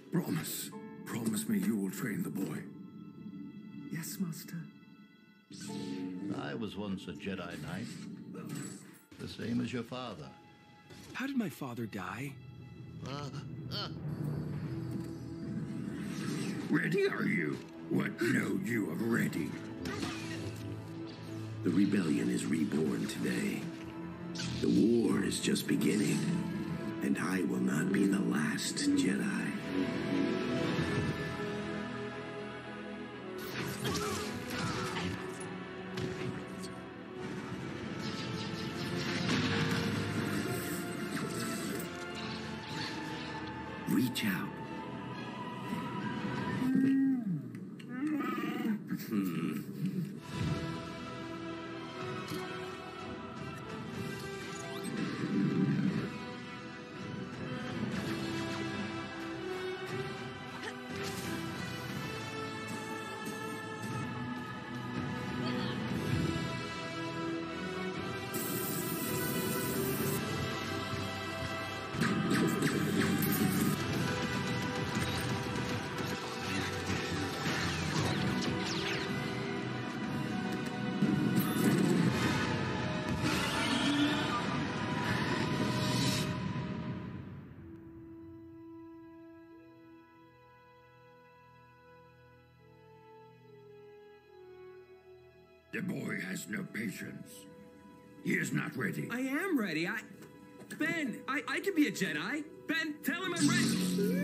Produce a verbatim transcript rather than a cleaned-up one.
Promise. Promise me you will train the boy. Yes, Master. I was once a Jedi Knight. The same as your father. How did my father die? Uh, uh. Ready are you? What know you of ready? The rebellion is reborn today. The war is just beginning, and I will not be the last Jedi. Reach out. Hmm. The boy has no patience. He is not ready. I am ready. I... Ben, I, I could be a Jedi. Ben, tell him I'm ready.